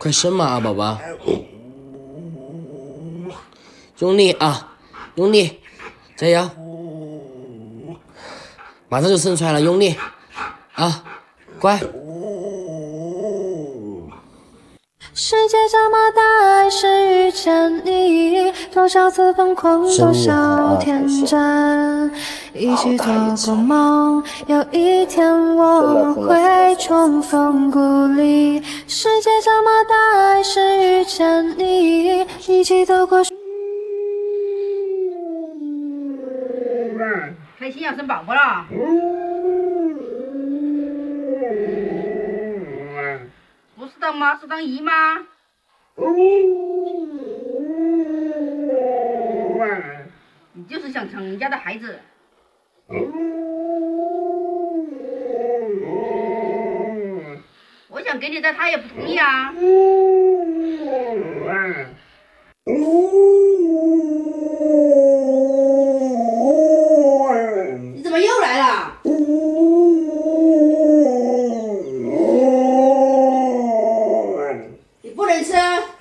快生嘛啊，宝宝！用力啊，用力，加油！马上就生出来了，用力啊，乖！ 世界这么大，还是遇见你，多少次疯狂，多少天真，一起做过梦，有一天我们会重逢故里。世界这么大，还是遇见你，一起走过。 开心要生宝宝了。不是当妈，是当姨妈。你就是想抢人家的孩子。我想给你的，他也不同意啊。你怎么又来了？你不能吃。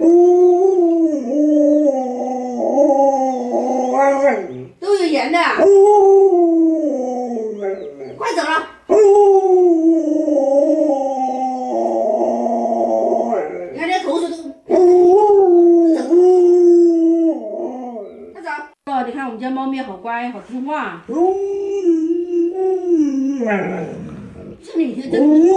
都有盐的。快走了。你看这口水都。快走。哦，你看我们家猫咪好乖，好听话。这里就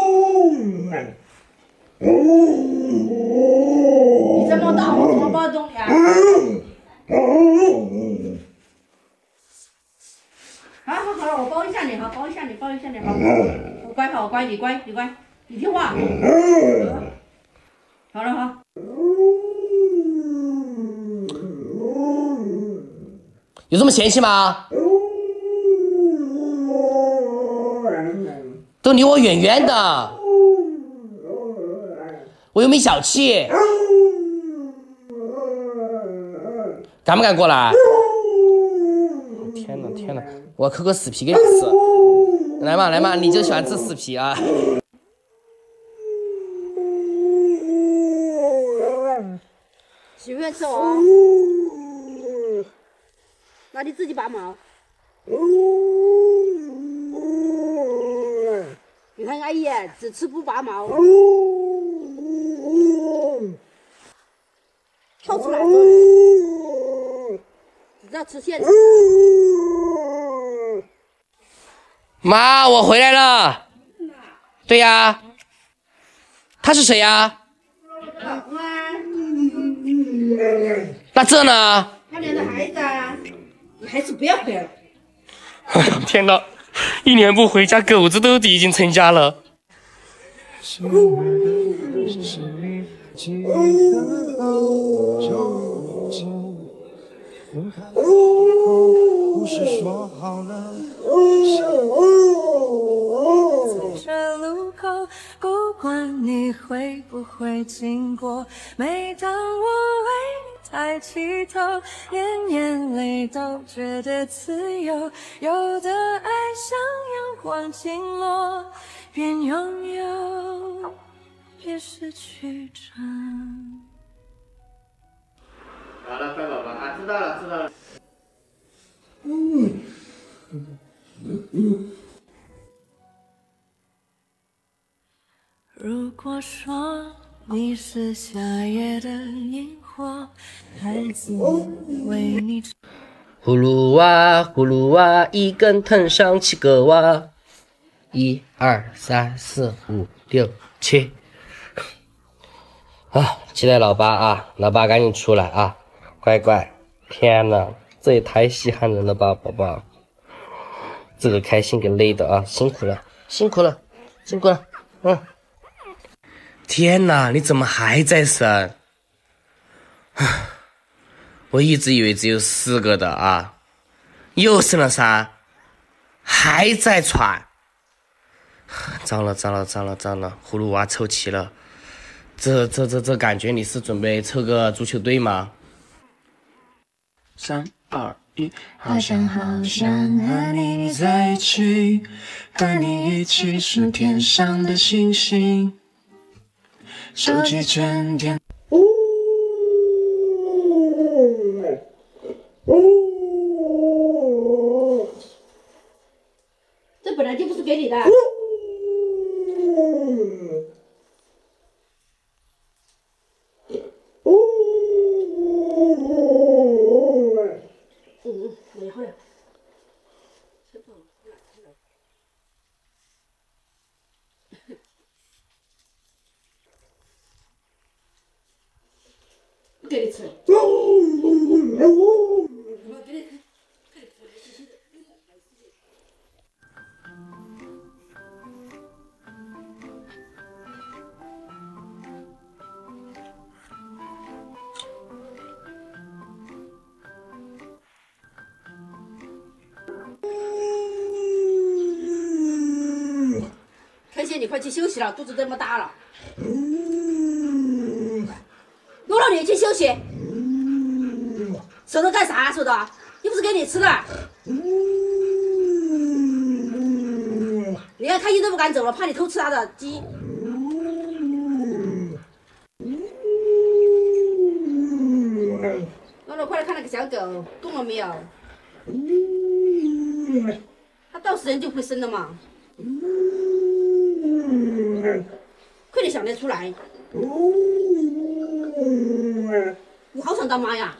你这么大，我怎么抱得动你啊？好了，我抱一下你，好，抱一下你，好，我乖，好乖，你乖，你听话。好了，好。 有这么嫌弃吗？都离我远远的，我又没小气，敢不敢过来？天哪，我抠个死皮给你吃，来嘛，你就喜欢吃死皮啊？ 喜不喜欢吃我？那你自己拔毛。你看阿姨只吃不拔毛，跳出来了，只知道吃现成。 妈，我回来了。对呀，他是谁呀？ 老公啊。 那这呢？ 他俩的孩子啊，你还是不要回来了。 天哪！1年不回家，狗子都已经成家了。 这路口，不管你会不会经过，每当我为你抬起头，连眼泪都觉得自由。有的爱像阳光倾落，边拥有边失去着。 好了，乖宝宝啊，知道了。 如果说你是夏夜的萤火，孩子为你。 葫芦娃，一根藤上7个娃，1、2、3、4、5、6、7。啊，期待老八啊，老八赶紧出来啊，乖。天哪，这也太稀罕人了吧，宝宝。这个开心给累的啊，辛苦了。天哪，你怎么还在生？我一直以为只有4个的啊，又生了3，还在传。糟了，葫芦娃凑齐了。这感觉你是准备凑个足球队吗 ？3、2、1，好想和你在一起，和你一起是天上的星星。 手机成天。 这本来就不是给你的。没好了。不给你吃。天蝎，你快去休息了，肚子这么大了。罗罗，你去休息。守着干啥？守着，又不是给你吃的。你看他一直不敢走了，怕你偷吃他的鸡。罗罗，快来看那个小狗，动了没有？它到时间就会生了嘛。快点想得出来！我好想当妈呀！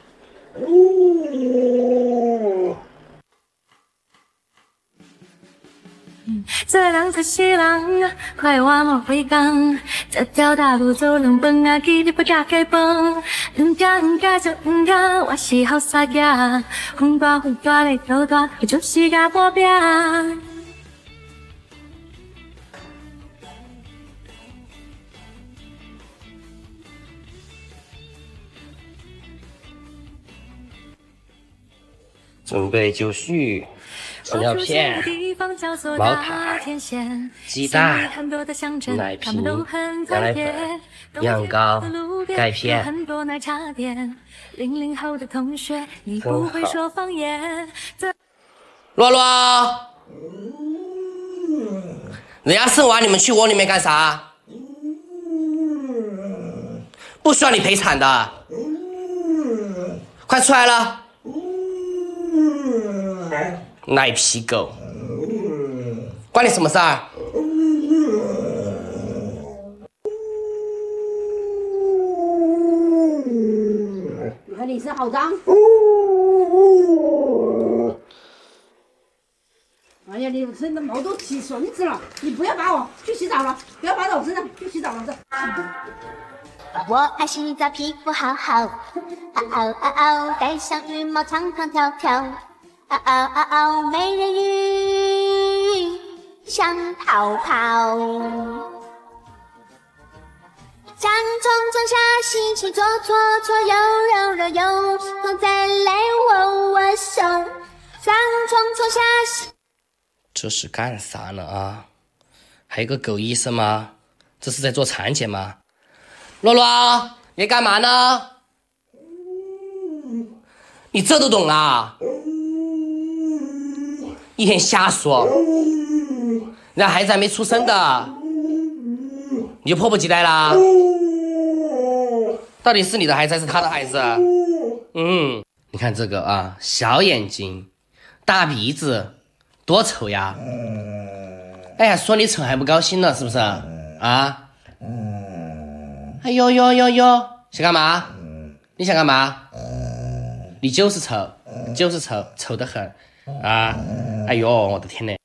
这辆车西浪，快往我回港。这条大路走人奔啊，记得不加开崩。家就家，我是好傻家。红大来头大，我就是个保镖。 准备就绪，饲料片、毛卡、鸡蛋、奶瓶、羊奶粉、羊羔、钙片，很好。洛洛，人家生完你们去窝里面干啥？不需要你陪产的，快出来了。奶皮狗，关你什么事儿？ 你看你身好脏。哎呀，你身的毛都起绳子了，你不要把我去洗澡了，不要把我身上去洗澡了。 我爱洗澡，皮肤好好，嗷嗷嗷嗷，戴上羽毛长长条条，嗷嗷嗷嗷，美人鱼想逃跑。张冲冲下西西，左左左，右右右右，再来握握手。张冲冲下西， 这是干啥呢啊？还有个狗医生吗？这是在做产检吗？洛洛，你干嘛呢？你这都懂啊？一天瞎说，人家孩子还没出生的，你就迫不及待啦？到底是你的孩子还是他的孩子？你看这个啊，小眼睛，大鼻子，多丑呀！哎呀，说你丑还不高兴呢，是不是？啊？哎呦呦呦呦，想干嘛？你想干嘛？你就是丑，就是丑，丑得很啊！哎呦，我的天呐！